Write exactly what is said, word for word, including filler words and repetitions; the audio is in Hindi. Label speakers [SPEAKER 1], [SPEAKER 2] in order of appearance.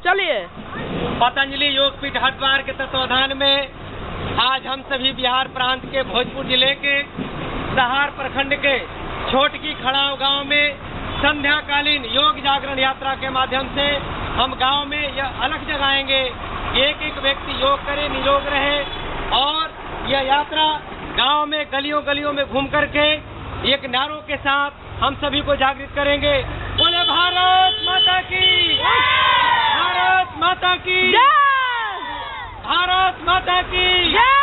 [SPEAKER 1] चलिए।
[SPEAKER 2] पतंजलि योगपीठ हरिद्वार के तत्वाधान में आज हम सभी बिहार प्रांत के भोजपुर जिले के सहार प्रखंड के छोटकी खड़ाव गांव में संध्याकालीन योग जागरण यात्रा के माध्यम से हम गांव में यह अलख जगाएंगे। एक एक व्यक्ति योग करे, निरोग रहे और यह यात्रा गांव में गलियों गलियों में घूम करके एक नारों के साथ हम सभी को जागृत करेंगे। बोले भारत माता की, भारत माता की, भारत माता की।